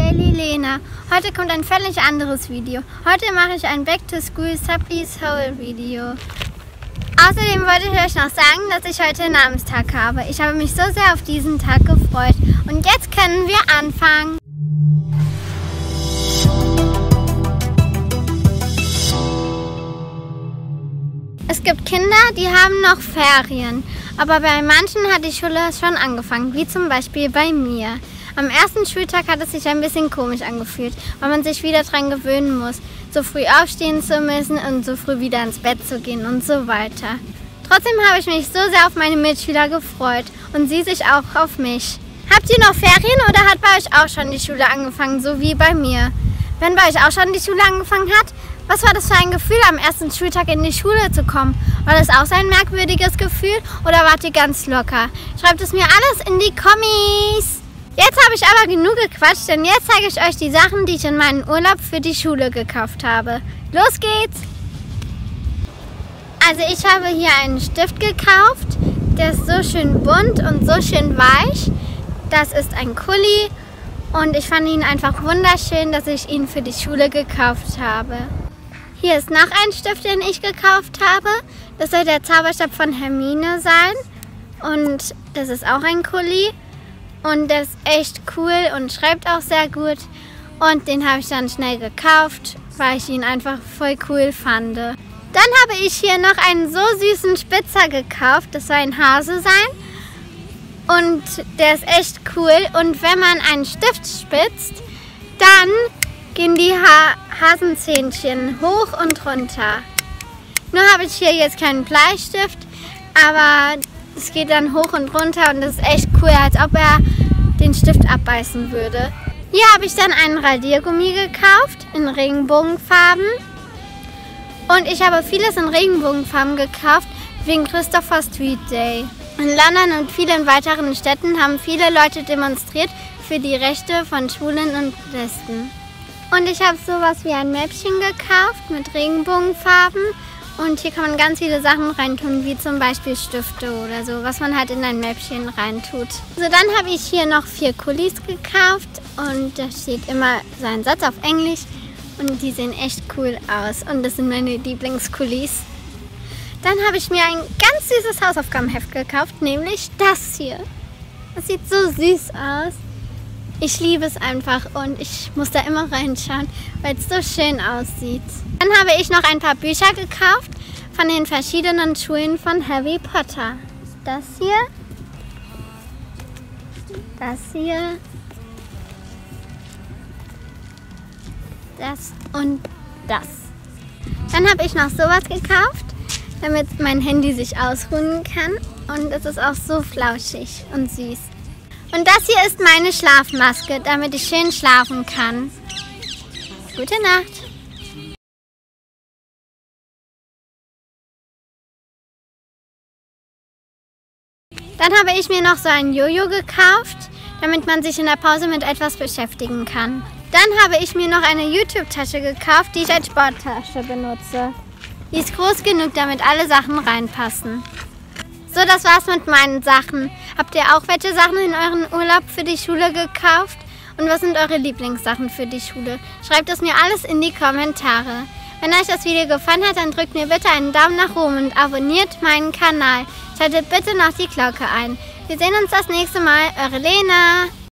Daily Lena. Heute kommt ein völlig anderes Video. Heute mache ich ein Back to School Supply Soul Video. Außerdem wollte ich euch noch sagen, dass ich heute Namenstag habe. Ich habe mich so sehr auf diesen Tag gefreut. Und jetzt können wir anfangen. Es gibt Kinder, die haben noch Ferien. Aber bei manchen hat die Schule schon angefangen, wie zum Beispiel bei mir. Am ersten Schultag hat es sich ein bisschen komisch angefühlt, weil man sich wieder daran gewöhnen muss, so früh aufstehen zu müssen und so früh wieder ins Bett zu gehen und so weiter. Trotzdem habe ich mich so sehr auf meine Mitschüler gefreut und sie sich auch auf mich. Habt ihr noch Ferien oder hat bei euch auch schon die Schule angefangen, so wie bei mir? Wenn bei euch auch schon die Schule angefangen hat, was war das für ein Gefühl, am ersten Schultag in die Schule zu kommen? War das auch so ein merkwürdiges Gefühl oder wart ihr ganz locker? Schreibt es mir alles in die Kommis! Jetzt habe ich aber genug gequatscht, denn jetzt zeige ich euch die Sachen, die ich in meinem Urlaub für die Schule gekauft habe. Los geht's! Also ich habe hier einen Stift gekauft, der ist so schön bunt und so schön weich. Das ist ein Kuli und ich fand ihn einfach wunderschön, dass ich ihn für die Schule gekauft habe. Hier ist noch ein Stift, den ich gekauft habe. Das soll der Zauberstab von Hermine sein und das ist auch ein Kuli. Und der ist echt cool und schreibt auch sehr gut. Und den habe ich dann schnell gekauft, weil ich ihn einfach voll cool fand. Dann habe ich hier noch einen so süßen Spitzer gekauft. Das soll ein Hase sein. Und der ist echt cool. Und wenn man einen Stift spitzt, dann gehen die Hasenzähnchen hoch und runter. Nur habe ich hier jetzt keinen Bleistift, aber es geht dann hoch und runter und das ist echt cool, als ob er den Stift abbeißen würde. Hier habe ich dann einen Radiergummi gekauft in Regenbogenfarben. Und ich habe vieles in Regenbogenfarben gekauft wegen Christopher Street Day. In London und vielen weiteren Städten haben viele Leute demonstriert für die Rechte von Schwulen und Lesben. Und ich habe sowas wie ein Mäppchen gekauft mit Regenbogenfarben. Und hier kann man ganz viele Sachen reintun, wie zum Beispiel Stifte oder so, was man halt in ein Mäppchen reintut. Also dann habe ich hier noch 4 Kulis gekauft und da steht immer so ein Satz auf Englisch und die sehen echt cool aus und das sind meine Lieblingskulis. Dann habe ich mir ein ganz süßes Hausaufgabenheft gekauft, nämlich das hier. Das sieht so süß aus. Ich liebe es einfach und ich muss da immer reinschauen, weil es so schön aussieht. Dann habe ich noch ein paar Bücher gekauft von den verschiedenen Schulen von Harry Potter. Das hier, das hier, das und das. Dann habe ich noch sowas gekauft, damit mein Handy sich ausruhen kann und es ist auch so flauschig und süß. Und das hier ist meine Schlafmaske, damit ich schön schlafen kann. Gute Nacht! Dann habe ich mir noch so ein Jojo gekauft, damit man sich in der Pause mit etwas beschäftigen kann. Dann habe ich mir noch eine YouTube-Tasche gekauft, die ich als Sporttasche benutze. Die ist groß genug, damit alle Sachen reinpassen. So, das war's mit meinen Sachen. Habt ihr auch welche Sachen in euren Urlaub für die Schule gekauft? Und was sind eure Lieblingssachen für die Schule? Schreibt es mir alles in die Kommentare. Wenn euch das Video gefallen hat, dann drückt mir bitte einen Daumen nach oben und abonniert meinen Kanal. Schaltet bitte noch die Glocke ein. Wir sehen uns das nächste Mal. Eure Lena.